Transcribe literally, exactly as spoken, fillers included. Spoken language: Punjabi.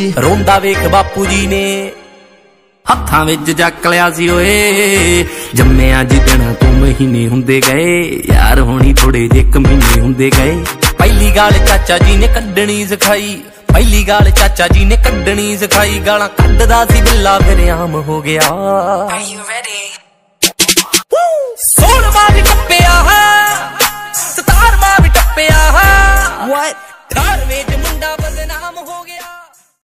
ਰੋਂਦਾ ਵੇਖ ਬਾਪੂ ਜੀ ਨੇ ਹੱਥਾਂ ਵਿੱਚ ਚੱਕ ਲਿਆ ਸੀ ਓਏ ਜੰਮਿਆ ਜਿੱਦਣ ਤੂੰ ਮਹੀਨੇ ਹੁੰਦੇ ਗਏ ਯਾਰ ਹੋਣੀ ਥੋੜੇ ਜਿਹੇ ਇੱਕ ਮਹੀਨੇ ਹੁੰਦੇ ਗਏ ਪਹਿਲੀ ਗਾਲ ਚਾਚਾ ਜੀ ਨੇ ਕੱਢਣੀ ਸਿਖਾਈ ਪਹਿਲੀ ਗਾਲ ਚਾਚਾ ਜੀ ਨੇ ਕੱਢਣੀ ਸਿਖਾਈ ਗਾਲਾਂ ਕੱਢਦਾ ਸੀ ਬਿੱਲਾ ਫਿਰ ਆਮ ਹੋ ਗਿਆ ਸੋਹਣ ਬਾਜ